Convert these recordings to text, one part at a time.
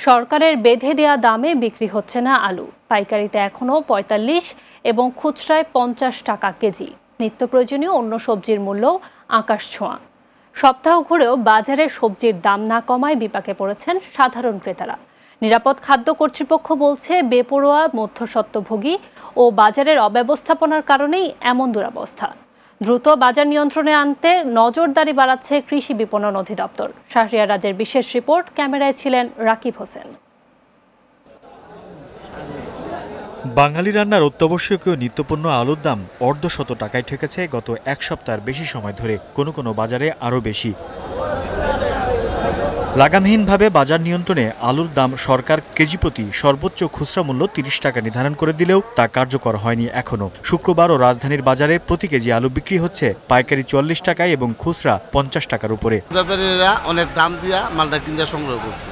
সরকারের বেঁধে দেয়া দামে বিক্রি হচ্ছে না আলু। পাইকারিতে এখনও ৪৫ এবং খুচরায় ৫০ টাকা কেজি। নিত্য প্রয়োজনীয় অন্য সবজির মূল্য আকাশ ছোঁয়া। সপ্তাহ ঘুরেও বাজারে সবজির দাম না কমায় বিপাকে পড়েছেন সাধারণ ক্রেতারা। নিরাপদ খাদ্য কর্তৃপক্ষ বলছে, বেপরোয়া মধ্যস্বত্বভোগী ও বাজারের অব্যবস্থাপনার কারণেই এমন দুরবস্থা। দ্রুত বাজার নিয়ন্ত্রণে আনতে নজরদারি বাড়াচ্ছে কৃষি বিপণন অধিদপ্তর। শাহরিয়ার রাজের বিশেষ রিপোর্ট, ক্যামেরায় ছিলেন রাকিব হোসেন। বাঙালি রান্নার অত্যাবশ্যকীয় নিত্যপণ্য আলুর দাম অর্ধশত টাকায় ঠেকেছে গত এক সপ্তাহের বেশি সময় ধরে, কোনো কোনো বাজারে আরও বেশি। লাগামহীনভাবে বাজার নিয়ন্ত্রণে আলুর দাম সরকার কেজি প্রতি সর্বোচ্চ খুচরা মূল্য ৩০ টাকা নির্ধারণ করে দিলেও তা কার্যকর হয়নি এখনো। শুক্রবারও রাজধানীর বাজারে প্রতি কেজি আলু বিক্রি হচ্ছে পাইকারি ৪০ টাকায় এবং খুচরা ৫০ টাকার উপরে। ব্যাপারীরা অনেক দাম দিয়া মালটা কিনে সংগ্রহ করছে,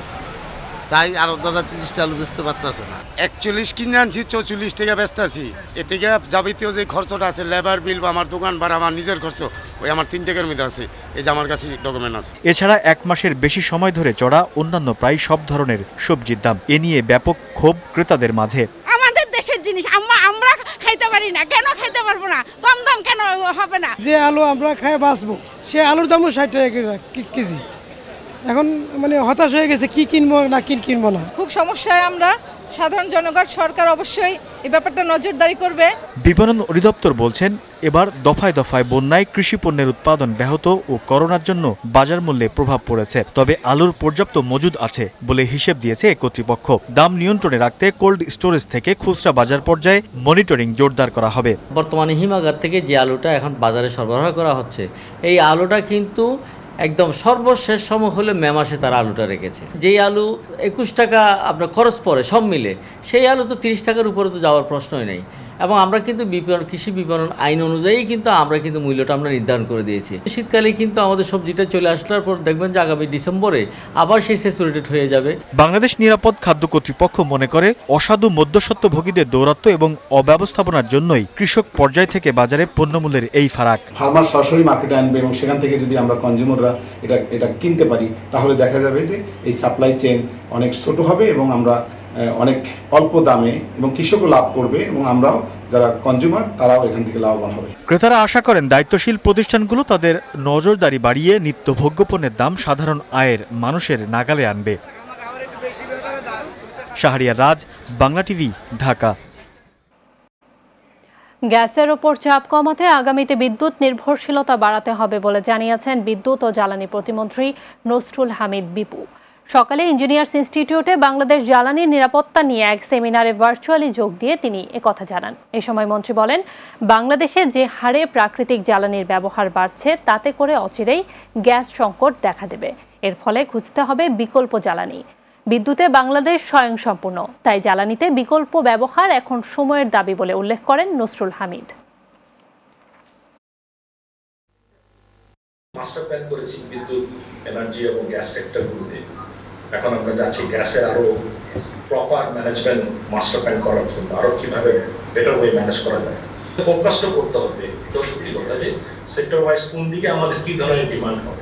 তাই আরো দাদা ৩০টা আলু বেচতে পারতেছে না। ৪১ কিনে আনছি, ৪৪ টাকা বেচতেছি। এ থেকে যাবতীয় যে খরচটা আছে, লেবার বিল বা আমার দোকান ভাড়া, আমার নিজের খরচ, ওই আমার ৩ টাকার মধ্যে আছে। এই যে আমার কাছে ডকুমেন্ট আছে। এছাড়া এক মাসের বেশি সময় ধরে চড়া অন্যান্য প্রায় সব ধরনের সবজির দাম, এ নিয়ে ব্যাপক ক্ষোভ ক্রেতাদের মাঝে। আমাদের দেশের জিনিস আমরা খাইতে পারি না, কেন খাইতে পারবো না? কম দাম কেন হবে না? যে আলু আমরা খাই বাঁচবো, সে আলুর দামও ৬০ টাকা কেজি। এখন মানে হতাশ হয়ে গেছে, কি কিনবো না কিনবো না। খুব সমস্যায় আমরা সাধারণ জনগণ। সরকার অবশ্যই এই ব্যাপারটা নজরদারি করবে। বিপণন অধিদপ্তর বলছেন, এবার দফায় দফায় বন্যায় কৃষি পণ্যের উৎপাদন ব্যাহত ও করোনার জন্য বাজার মূল্যে প্রভাব পড়েছে। তবে আলুর পর্যাপ্ত মজুদ আছে বলে হিসেব দিয়েছে কর্তৃপক্ষ। দাম নিয়ন্ত্রণে রাখতে কোল্ড স্টোরেজ থেকে খুচরা বাজার পর্যায়ে মনিটরিং জোরদার করা হবে। বর্তমানে হিমাগার থেকে যে আলুটা এখন বাজারে সরবরাহ করা হচ্ছে, এই আলুটা কিন্তু একদম সর্বশেষ সময় হলে মে মাসে তারা আলুটা রেখেছে। যেই আলু ২১ টাকা আপনার খরচ পড়ে সব মিলে, সেই আলু তো ৩০ টাকার উপরে তো যাওয়ার প্রশ্নই নেই। এবং আমরা কিন্তু কৃষি বিপণন আইন অনুযায়ী কিন্তু আমরা কিন্তু মূল্যটা আমরা নির্ধারণ করে দিয়েছি। শীতকালে কিন্তু আমাদের সবজিটা চলে আসার পর দেখবেন যে আগামী ডিসেম্বরে আবার সেই স্যাচুরেটেড হয়ে যাবে। বাংলাদেশ নিরাপদ খাদ্য কর্তৃপক্ষ মনে করে, অসাধু মধ্যস্বত্বভোগীদের দৌরাত্ম্য এবং অব্যবস্থাপনার জন্যই কৃষক পর্যায় থেকে বাজারে পণ্যমূল্যের এই ফারাক। ফার্মার সরাসরি মার্কেটে আনবে এবং সেখান থেকে যদি আমরা কনজিউমাররা এটা কিনতে পারি, তাহলে দেখা যাবে যে এই সাপ্লাই চেইন অনেক ছোট হবে এবং আমরা অনেক অল্প দামে এবং কৃষকও লাভ করবে এবং আমরাও যারা কনজিউমার তারাও এখান থেকে লাভবান হবে। ক্রেতারা আশা করেন দায়িত্বশীল প্রতিষ্ঠানগুলো তাদের নজরদারি বাড়িয়ে নিত্যভোগ্য পণ্যের দাম সাধারণ আয়ের মানুষের নাগালে আনবে। শাহরিয়ার রাজ, বাংলা টিভি, ঢাকা। গ্যাসের ওপর চাপ কমাতে আগামীতে বিদ্যুৎ নির্ভরশীলতা বাড়াতে হবে বলে জানিয়েছেন বিদ্যুৎ ও জ্বালানি প্রতিমন্ত্রী নসরুল হামিদ বিপু। সকালে ইঞ্জিনিয়ার্স ইনস্টিটিউটে বাংলাদেশ জ্বালানি নিরাপত্তা নিয়ে এক সেমিনারে ভার্চুয়ালি যোগ দিয়ে তিনি একথা জানান। এ সময় মন্ত্রী বলেন, বাংলাদেশে যে হারে প্রাকৃতিক জ্বালানির ব্যবহার বাড়ছে, তাতে করে অচিরেই গ্যাস সংকট দেখা দেবে। এর ফলে খুঁজতে হবে বিকল্প জ্বালানি। বিদ্যুতে বাংলাদেশ স্বয়ংসম্পূর্ণ, তাই জ্বালানিতে বিকল্প ব্যবহার এখন সময়ের দাবি বলে উল্লেখ করেন নসরুল হামিদ। মাস্টার প্ল্যান করেছি বিদ্যুৎ, এনার্জি এবং গ্যাস সেক্টরগুলোতে। এখন আমরা যাচ্ছি গ্যাসের আরো প্রপার ম্যানেজমেন্ট মাস্টার প্ল্যান করার জন্য, আরো কিভাবে বেটার ওয়ে ম্যানেজ করা যায়। ফোকাসটা করতে হবে, এটাও সত্যি কথা যে সেক্টর ওয়াইজ কোন দিকে আমাদের কি ধরনের ডিমান্ড হবে।